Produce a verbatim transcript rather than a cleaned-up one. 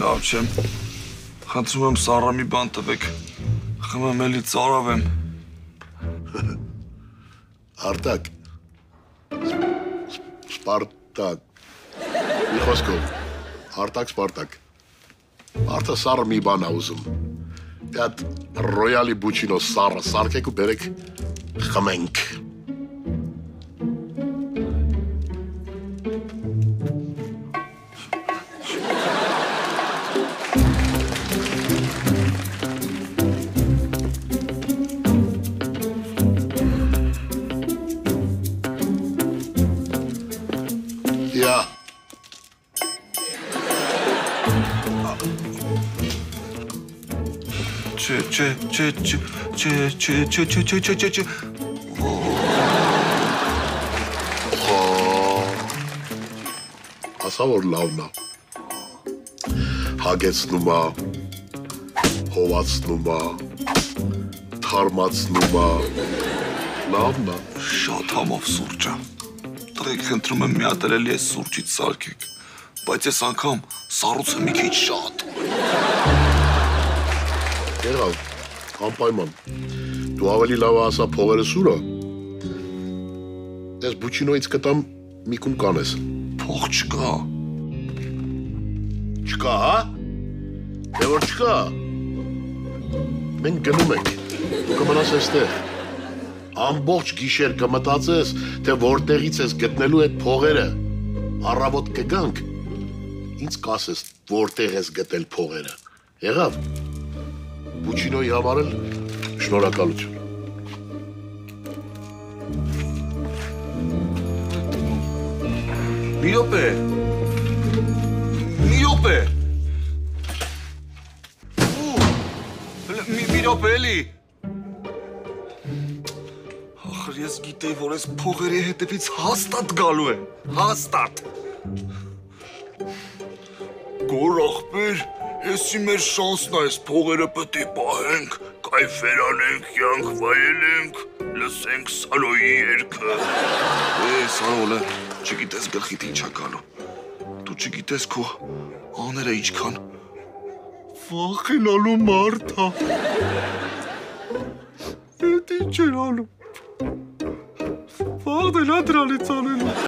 Լավ չեմ, խնդրում եմ սառը մի բան տվեք, խմեմ էլի ծարավեմ։ Արտակ, Սպարտակ, մի խոսքով, Արտակ Սպարտակ, Արտը սառը մի բան ա ուզում, այդ ռոյալի բուչինո սառը սարքեք ու բերեք խմենք։ Չէ, չէ, չէ, չէ, չէ, չէ, չէ, չէ, չէ, չէ, ասա որ լավն ա, հագեցնում ա, հովացնում ա, թարմացնում ա, լավն ա։ Շատ համով սուրճ ա, տղեկ խնդրում եմ մի հատ էլի այս սուրճից սարքեք, բայց ես անգամ սառուց եմ մի քիչ շատ։ Եղավ, անպայման, դու ավելի լավ ասա փողերը սուրը, ես բուչինոյից կտամ մի կում կանես։ Փող չկա։ Չկա, հա? Դե որ չկա, մենք գնում ենք, դու կմնաս էստեղ, ամբողջ գիշեր կմտածես, թե որտեղից ես գտնելու այդ փողերը, առավոտ կգանք, ինձ կասես որտեղ ես գտել փողերը, եղավ? Բուչինոյի համար էլ շնորհակալություն։ Մի րոպե։ Մի րոպե։ Մի րոպե էլի։ Ախր ես գիտեի, որ ես փողերի հետևից հաստատ գալու եմ, հաստատ։ Գոր ախպեր, Էսի մեր շանսն այս փողերը պտի պահենք, կայֆեր անենք, յանք վայելենք, լսենք Սալոյի երգը։ Է, Սալոլը, չգիտես գլխիդ ինչ ա գալու, դու չգիտես քո աները ինչքան վախենալու մարդ ա։ Էդ ինչ էր անում, վաղն էլ ա դրանից անելու։